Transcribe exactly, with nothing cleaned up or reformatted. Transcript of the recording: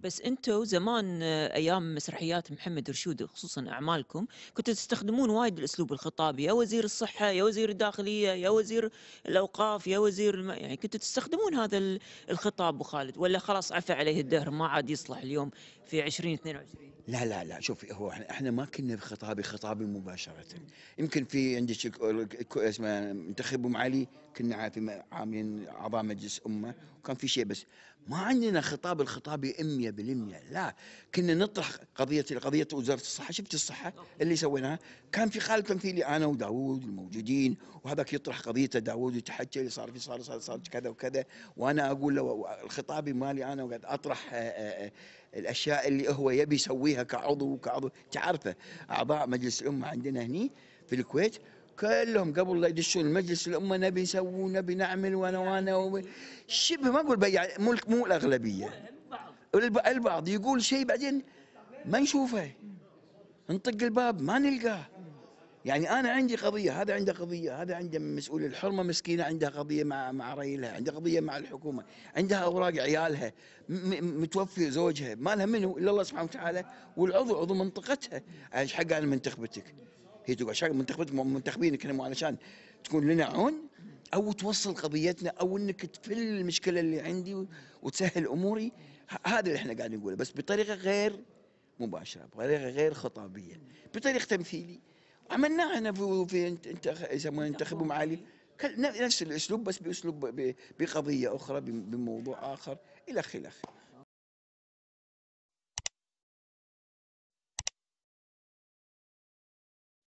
بس أنتم زمان آه، أيام مسرحيات محمد رشود خصوصًا أعمالكم، كنتم تستخدمون وايد الأسلوب الخطابي، يا وزير الصحة، يا وزير الداخلية، يا وزير الأوقاف، يا وزير الم يعني كنتم تستخدمون هذا ال الخطاب أبو خالد، والّا خلاص عفى عليه الدهر ما عاد يصلح اليوم في ألفين واثنين وعشرين؟ لا، لا، لا، شوفي هو إحنا إحنا ما كنا بخطابي خطابي مباشرةً، إمم. يمكن في عندِك ك ك اسمه منتخب أم علي كنا عا عاملين أعضاء مجلس أمة وكان في شيء بس ما عندنا خطاب الخطابي مية بالمية لا، كنا نطرح قضية قضية وزارة الصحة، شُفتِ الصحة أوكي. اللي سويناها، كان في قالب تمثيلي أنا وداوود الموجودين وهذاك يطرح قضيته داوود يتحجج اللي صار في صار صار صار كذا وكذا، وأنا أقول له و الخطابي مالي أنا وقاعد أطرح آآ الأشياء اللي هو يبي يسويها كعضو كعضو أنتِ عارفة أعضاء مجلس الأمة عندنا هني في الكويت كلهم قبل لا يدشون مجلس الأمة نبي نسوي ونبي نعمل وأنا وأنا و شبه ما أقول بيع مو مو الأغلبية، البعض. الب البعض يقول شيء بعدين ما نشوفه، إمم. نطق الباب ما نلقاه. إمم. يعني أنا عندي قضية، هذا عنده قضية، هذا عنده مسؤول الحرمة مسكينة عندها قضية مع مع ريلها، عندها قضية مع الحكومة، عندها أوراق عيالها، م م متوفي زوجها، ما لها منه إلا الله سبحانه وتعالى، والعضو عضو منطقتها، إيش حق أنا منتخبتك؟ هي تقول إيش حق منتخبتك منتخبينك إحنا مو علشان تكون لنا عون إمم. أو توصل قضيتنا أو إنك تحل المشكلة اللي عندي و وتسهل أموري، ه هذا اللي إحنا قاعدين نقوله، بس بطريقة غير مباشرة، بطريقة غير خطابية، إمم. بطريق تمثيلي. عملناها هنا في في انت انت يسمونه ينتخبوا تنتخبون معالي معالي. كل- نفس الاسلوب بس باسلوب ب- بقضيه اخرى بم- بموضوع اخر الى اخره.